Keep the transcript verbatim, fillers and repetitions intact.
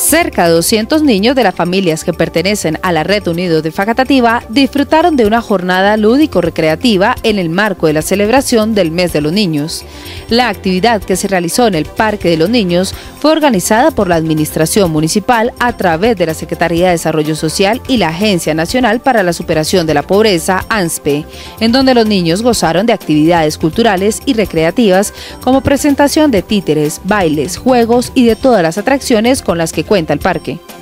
Cerca de doscientos niños de las familias que pertenecen a la Red Unidos de Facatativá disfrutaron de una jornada lúdico-recreativa en el marco de la celebración del Mes de los Niños. La actividad que se realizó en el Parque de los Niños fue organizada por la Administración Municipal a través de la Secretaría de Desarrollo Social y la Agencia Nacional para la Superación de la Pobreza, ANSPE, en donde los niños gozaron de actividades culturales y recreativas como presentación de títeres, bailes, juegos y de todas las atracciones con las que cuenta el parque.